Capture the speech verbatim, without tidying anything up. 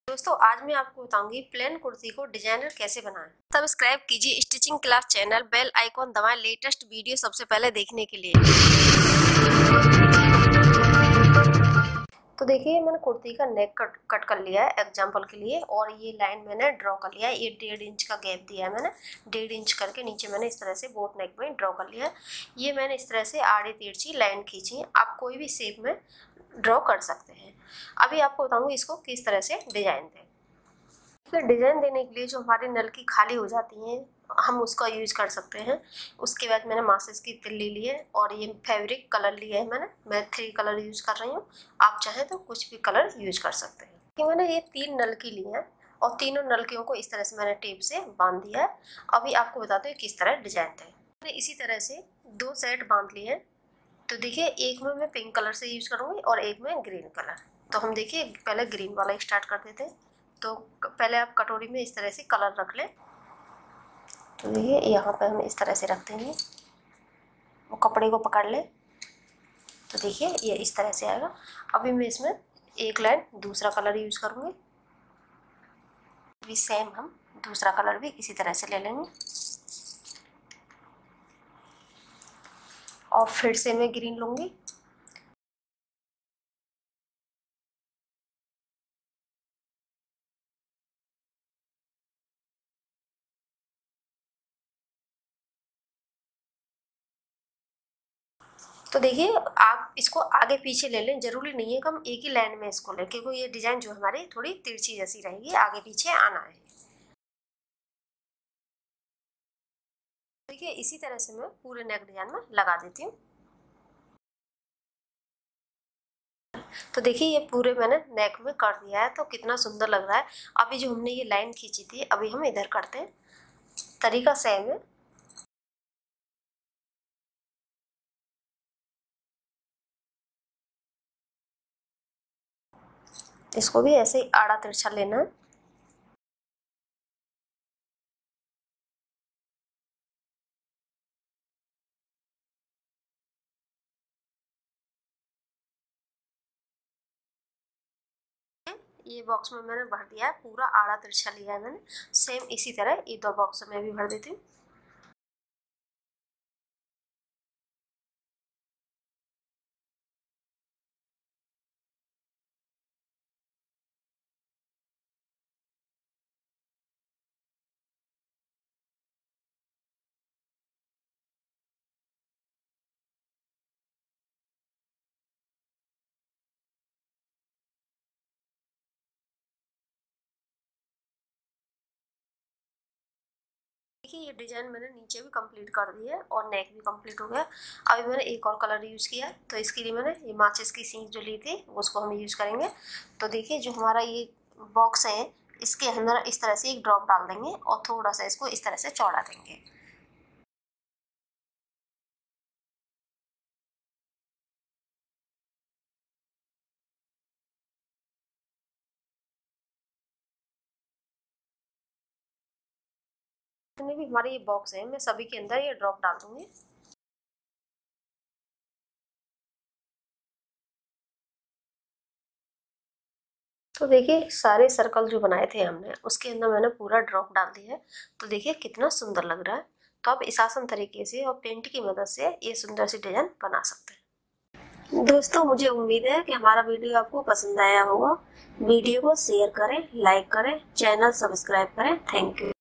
दोस्तों आज मैं आपको बताऊंगी प्लेन कुर्ती को डिजाइनर कैसे बनाएं। सब्सक्राइब कीजिए stitching class channel, bell icon दबाएं लेटेस्ट वीडियो सबसे पहले देखने के लिए। तो देखिए मैंने कुर्ती का नेक कट कट कर लिया है एग्जांपल के लिए, और ये लाइन मैंने ड्रॉ कर लिया है। ये डेढ़ इंच का गैप दिया है मैंने, डेढ़ इंच करके नीचे मैंने इस तरह से बोट नेक में ड्रॉ कर लिया है। ये मैंने इस तरह से आड़ी तिरछी लाइन खींची है। आप कोई भी शेप में ड्रॉ कर सकते हैं। अभी आपको बताऊंगी इसको किस तरह से डिजाइन दें। फिर डिजाइन देने के लिए जो हमारी नलकी खाली हो जाती हैं हम उसका यूज कर सकते हैं। उसके बाद मैंने माचिस की तिल्ली ली है और ये फैब्रिक कलर लिया है मैंने, मैं थ्री कलर यूज कर रही हूँ। आप चाहें तो कुछ भी कलर यूज कर सकते हैं। कि मैंने ये तीन नलकी ली है और तीनों नलकियों को इस तरह से मैंने टेप से बांध दिया है। अभी आपको बताते हैं किस तरह डिजाइन दें। मैंने इसी तरह से दो सेट बांध लिए हैं। तो देखिए एक में मैं पिंक कलर से यूज करूँगी और एक में ग्रीन कलर। तो हम देखिए पहले ग्रीन वाला स्टार्ट कर देते हैं। तो पहले आप कटोरी में इस तरह से कलर रख लें। तो देखिए यहाँ पे हम इस तरह से रख देंगे, वो कपड़े को पकड़ लें। तो देखिए ये इस तरह से आएगा। अभी मैं इसमें एक लाइन दूसरा कलर यूज करूँगी। अभी सेम हम दूसरा कलर भी इसी तरह से ले लेंगे और फिर से मैं ग्रीन लूँगी। तो देखिए आप इसको आगे पीछे ले लें, जरूरी नहीं है कि हम एक ही लाइन में इसको लें, क्योंकि ये डिजाइन जो हमारी थोड़ी तिरछी जैसी रहेगी, आगे पीछे आना है। देखिए इसी तरह से मैं पूरे नेक डिजाइन में लगा देती हूँ। तो देखिए ये पूरे मैंने नेक में कर दिया है, तो कितना सुंदर लग रहा है। अभी जो हमने ये लाइन खींची थी अभी हम इधर करते हैं। तरीका सेम है। इसको भी ऐसे ही आड़ा तिरछा लेना है। ये बॉक्स में मैंने भर दिया है, पूरा आड़ा तिरछा लिया है मैंने। सेम इसी तरह ये दो बॉक्स में भी भर देती हूँ। देखिए ये डिजाइन मैंने नीचे भी कंप्लीट कर दी है और नेक भी कंप्लीट हो गया। अभी मैंने एक और कलर यूज किया है, तो इसके लिए मैंने ये माचिस की सींच जो ली थी उसको हम यूज करेंगे। तो देखिए जो हमारा ये बॉक्स है इसके अंदर इस तरह से एक ड्रॉप डाल देंगे और थोड़ा सा इसको इस तरह से चौड़ा देंगे। जितने भी हमारे ये बॉक्स है मैं सभी के अंदर ये ड्रॉप डाल दूंगी। तो देखिए सारे सर्कल जो बनाए थे हमने उसके अंदर मैंने पूरा ड्रॉप डाल दिया है। तो देखिए कितना सुंदर लग रहा है। तो आप इस आसान तरीके से और पेंट की मदद से ये सुंदर सी डिजाइन बना सकते हैं। दोस्तों मुझे उम्मीद है कि हमारा वीडियो आपको पसंद आया होगा। वीडियो को शेयर करें, लाइक करें, चैनल सब्सक्राइब करें। Thank you.